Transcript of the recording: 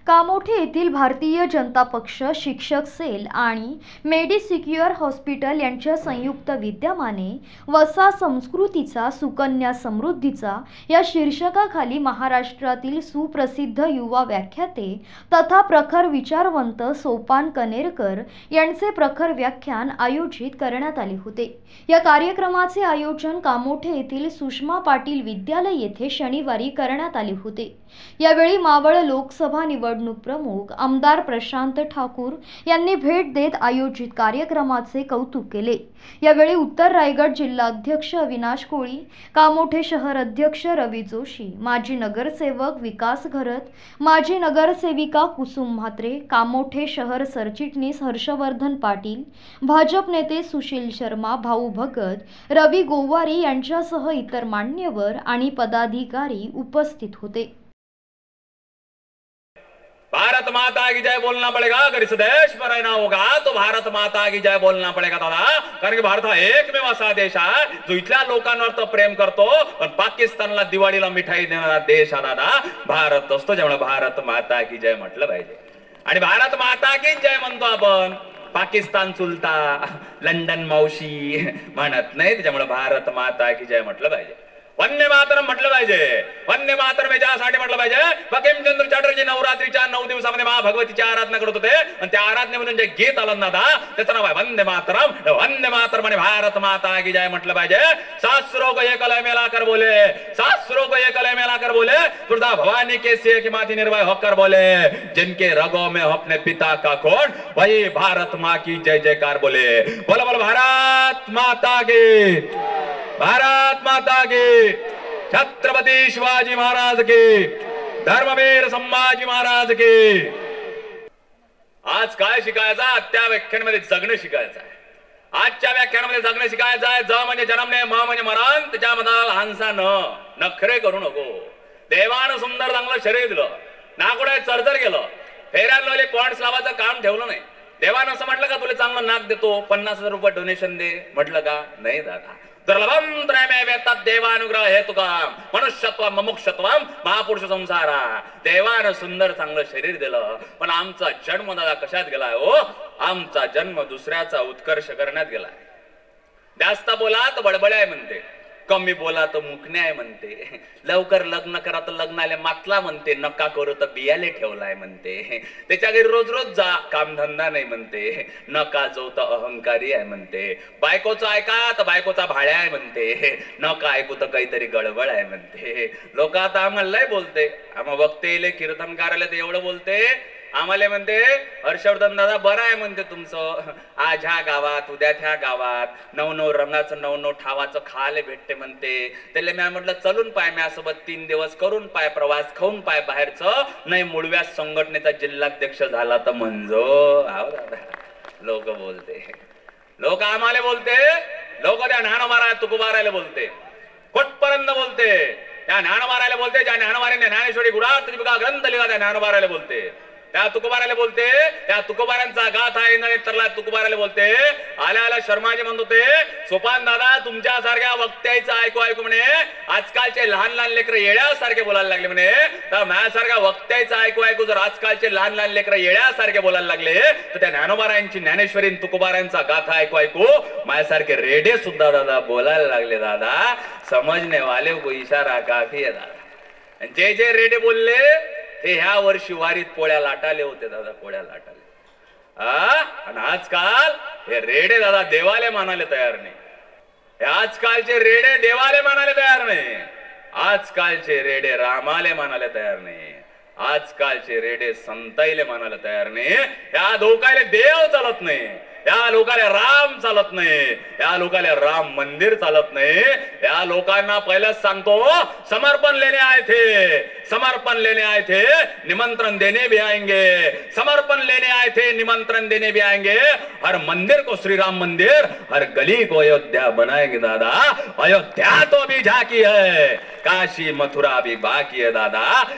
कामोठे येथील भारतीय जनता पक्ष शिक्षक सेल आणि मेडिसिक्युअर हॉस्पिटल यांच्या संयुक्त विद्यमाने वसा संस्कृतीचा सुकन्या समृद्धीचा या शीर्षकाखाली महाराष्ट्रातील सुप्रसिद्ध युवा व्याख्याते तथा प्रखर विचारवंत सोपान कनेरकर यांचे प्रखर व्याख्यान आयोजित करण्यात आले होते। या कार्यक्रमाचे आयोजन कामोठे येथील सुषमा पाटील विद्यालय येथे शनिवारी करण्यात आले होते। यावेळी मावळ लोकसभा निवडणूक प्रमुख आमदार प्रशांत ठाकूर यांनी भेट देत आयोजित कार्यक्रमाचे कौतुक केले। यावेळी उत्तर रायगड जिल्हाध्यक्ष अविनाश कोळी, कामोठे शहर अध्यक्ष रवी जोशी, माजी नगरसेवक विकास घरत, माजी नगरसेविका कुसुम म्हात्रे, कामोठे शहर सरचिटणीस हर्षवर्धन पाटील, भाजप नेते सुशील शर्मा, भाऊ भगत, रवी गोवारी यांच्यासह इतर मान्यवर आणि पदाधिकारी उपस्थित होते। भारत माता की जय बोलना पड़ेगा। अगर इस देश पर रहना होगा तो भारत माता की जय बोलना पड़ेगा दादा, कारण की भारत हा एकमेव असा देश आहे जो इथल्या लोकांवर तर प्रेम करतो पण पाकिस्तानला दिवाळीला मिठाई देणारा देश हा दादा भारत असतो। त्यामुळे भारत माता की जय म्हटलं पाहिजे आणि भारत माता की जय म्हणतो आपण, पाकिस्तान चुलता लंडन मावशी म्हणत नाही। त्यामुळे भारत माता की जय म्हटलं पाहिजे, वंदे मातरम म्हटलं पाहिजे। वंदे मातरम याच्यासाठी म्हटलं पाहिजे बंकिमचंद्र चटर्जी नवरात्रीच्या 9 दिवसामध्ये महाभगवतीची आराधना करत होते आणि त्या आराधनेमधून जे गीत आलं ना त्याचं नाव आहे वंदे मातरम। वंदे मातरम आणि भारत माता की जय म्हटलं पाहिजे। शास्त्रों को ये कलय मिला कर बोले, शास्त्रों को ये कलय मिला कर बोले, दुर्गा भवानी के सिर की माथी निर्भय होकर बोले, जिनके रगों में हो अपने पिता का खून वही भारत माँ की जय जयकार बोले। बोलो बोलो भारत माता की, भारत माता की, छत्रपती शिवाजी महाराज की, धर्मवीर संभाजी महाराज की। आज काय शिकायचं? त्या व्याख्यानामध्ये जगणं शिकायचं आहे। आजच्या व्याख्यानामध्ये जगणं शिकायचं आहे। ज म्हणजे जन्मने, म म्हणजे मरण, त्याच्यामध्ये लहानसा नखरे करू नको। देवानं सुंदर चांगलं शरीर दिलं, नाकुडे चरचर गेलं, फेऱ्याला पॉइंट्स लावायचं काम ठेवलं नाही। देवानं असं म्हटलं का तुला चांगलं नाक देतो, 50,000 रुपये डोनेशन दे, म्हटलं का? नाही दादा। दुर्लभम त्रयमे वेत्तात देवानुग्रह हेतुकाम मनुष्यत्वम मुमुक्षत्वम महापुरुष संसारा। देवानं सुंदर चांगलं शरीर दिलं पण आमचा जन्म दादा कशात गेलाय हो? आमचा जन्म दुसऱ्याचा उत्कर्ष करण्यात गेलाय। जास्त बोला तर बडबड्याय म्हणते, कमी बोला तर मुकण्याय म्हणते, लवकर लग्न करा तर लग्नाले मातला म्हणते, नका करू तर बियाले ठेवलाय म्हणते, त्याच्या घरी रोज रोज जा कामधंदा नाही म्हणते, नका जाऊ तर अहंकारी आहे म्हणते, बायकोचं ऐका तर बायकोचा भाड्या आहे म्हणते, नका ऐकू तर काहीतरी गडबड आहे म्हणते। लोक आता आम्हाला लय बोलते, आम्हा वक्ते कीर्तनकाराला ते एवढं बोलते, आम्हाला म्हणते हर्षवर्धन दादा बरं आहे म्हणते तुमचं, आज ह्या गावात उद्या त्या गावात 9 रंगाचं 9 ठावाचं खायला भेटते म्हणते। त्याला मी म्हटलं चलून पाय माझ्यासोबत 3 दिवस करून पाय प्रवास, खाऊन पाय बाहेरचं, नाही मुळव्या संघटनेचा जिल्हाध्यक्ष झाला तर म्हणजो। लोक बोलते, लोक आम्हाला बोलते, लोक त्या ज्ञानोबारा तुकोबारायला बोलते, कुठपर्यंत बोलते? त्या ज्ञानोबारायला बोलते, ज्या ज्ञानोबाराने ज्ञानेश्वरी गुढार्थ दीपिका ग्रंथ लिहिला त्या ज्ञानोबारायला बोलते, त्या तुकोबारायला बोलते, त्या तुकोबारांचा गाथा आहे तरला तुकोबारायला बोलते। आल्या आल्या शर्माजी म्हणत होते सोपान दादा तुमच्यासारख्या वक्त्याचं ऐकू ऐकू म्हणे आजकालचे लहान लहान लेकरं येड्यासारखे बोलायला लागले म्हणे, तर माझ्यासारख्या वक्त्याचं ऐकू ऐकू जर आजकालचे लहान लहान लेकरं येड्यासारखे बोलायला लागले तर त्या ज्ञानोबारायांची ज्ञानेश्वरी तुकोबारांचा गाथा ऐकू ऐकू माझ्यासारखे रेडे सुद्धा दादा बोलायला लागले। दादा समजने वाले को इशारा काफी आहे दादा। जे जे रेडे बोलले ते ह्या वर्षी वारीत पोळ्या लाटाले होते दादा, पोळ्या लाटाले। आणि आजकाल हे रेडे दादा देवाले मानायला तयार नाही, हे आजकालचे रेडे देवाले मानायला तयार नाही, आजकालचे रेडे रामाले मानायला तयार नाही, आजकालचे रेडे संताईले मानायला तयार नाही। या लोकाले देव चालत नाही, या लोकाला राम चालत नाही, या लोकाला राम मंदिर चालत नाही। या लोकांना पहिलेच सांगतो समर्पण लेने आए थे, समर्पण लेने आए थे, निमंत्रण देने भी आएंगे, समर्पण लेने आए थे, निमंत्रण देने भी आएंगे। हर मंदिर को श्री राम मंदिर, हर गली को अयोध्या बनाएंगे दादा। अयोध्या तो भी झाकी है, काशी मथुरा भी बाकी है दादा।